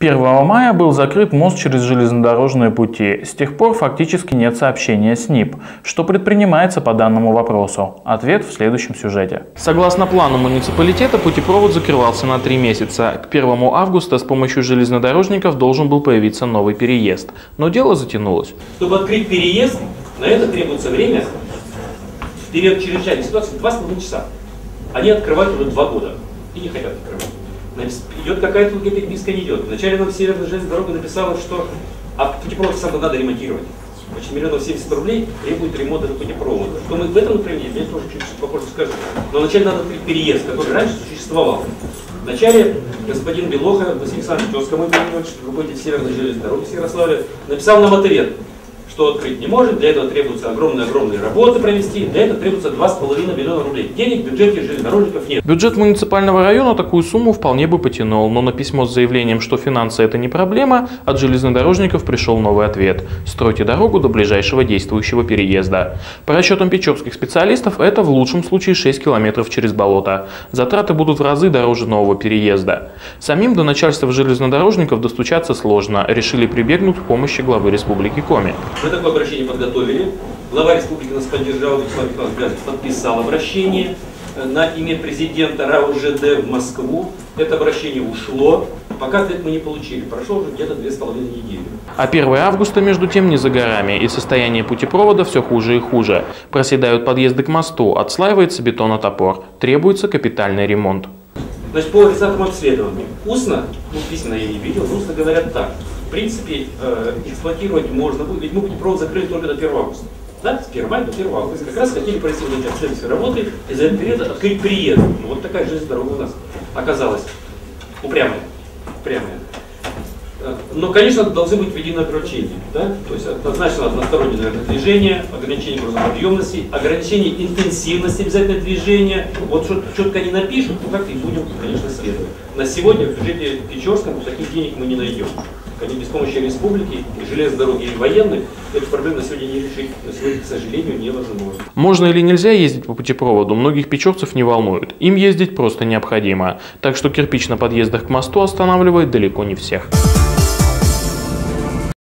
1 мая был закрыт мост через железнодорожные пути. С тех пор фактически нет сообщения с НИП. Что предпринимается по данному вопросу? Ответ в следующем сюжете. Согласно плану муниципалитета, путепровод закрывался на 3 месяца. К 1 августа с помощью железнодорожников должен был появиться новый переезд. Но дело затянулось. Чтобы открыть переезд, на это требуется время, в период чрезвычайной ситуации, 2,5 часа. Они открывают уже 2 года и не хотят открывать. Идет какая-то переписка, не идет. Вначале нам Северная железная дорога написала, что путепровод сам надо ремонтировать. Значит, 1 070 000 рублей требует ремонта этого путепровода. Что мы в этом направлении, я тоже чуть попозже скажу. Но вначале надо открыть переезд, который раньше существовал. Вначале господин Белоха, Василий Александрович Тёска, мой руководитель Северной железной дороги с Ярославля, написал нам ответ, что открыть не может, для этого требуются огромные работы провести, для этого требуется 2,5 миллиона рублей. Денег в бюджете железнодорожников нет. Бюджет муниципального района такую сумму вполне бы потянул, но на письмо с заявлением, что финансы это не проблема, от железнодорожников пришел новый ответ: стройте дорогу до ближайшего действующего переезда. По расчетам печорских специалистов, это в лучшем случае 6 километров через болото. Затраты будут в разы дороже нового переезда. Самим до начальства железнодорожников достучаться сложно, решили прибегнуть к помощи главы республики Коми. Мы такое обращение подготовили. Глава республики нас поддержал, Вячеслав Николаевич подписал обращение на имя президента РАО ЖД в Москву. Это обращение ушло. Пока ответ мы не получили. Прошло уже где-то 2,5 недели. А 1 августа, между тем, не за горами, и состояние путепровода все хуже и хуже. Проседают подъезды к мосту, отслаивается бетонотопор, требуется капитальный ремонт. Значит, по результатам обследования, устно, письменно я не видел, устно говорят так. В принципе, эксплуатировать можно будет, ведь мы путепровод закрыли только до 1 августа. Да, с 1 мая до 1 августа. Как раз хотели провести вот эти обследовательские работы и за этот период открыть переезд. Ну, вот такая железная дорога у нас оказалась упрямая. Но, конечно, должны быть введены ограничения. Да? То есть однозначно одностороннее, наверное, движение, ограничение грузоподъемности, ограничение интенсивности обязательно движения. Вот что четко они напишут, то так и будем, конечно, следовать. На сегодня в бюджете Печорском таких денег мы не найдем. Они без помощи республики, и железной дороги, и военных эту проблему на сегодня не решить. Но сегодня, к сожалению, невозможно. Можно или нельзя ездить по путепроводу, многих печорцев не волнует. Им ездить просто необходимо. Так что кирпич на подъездах к мосту останавливает далеко не всех.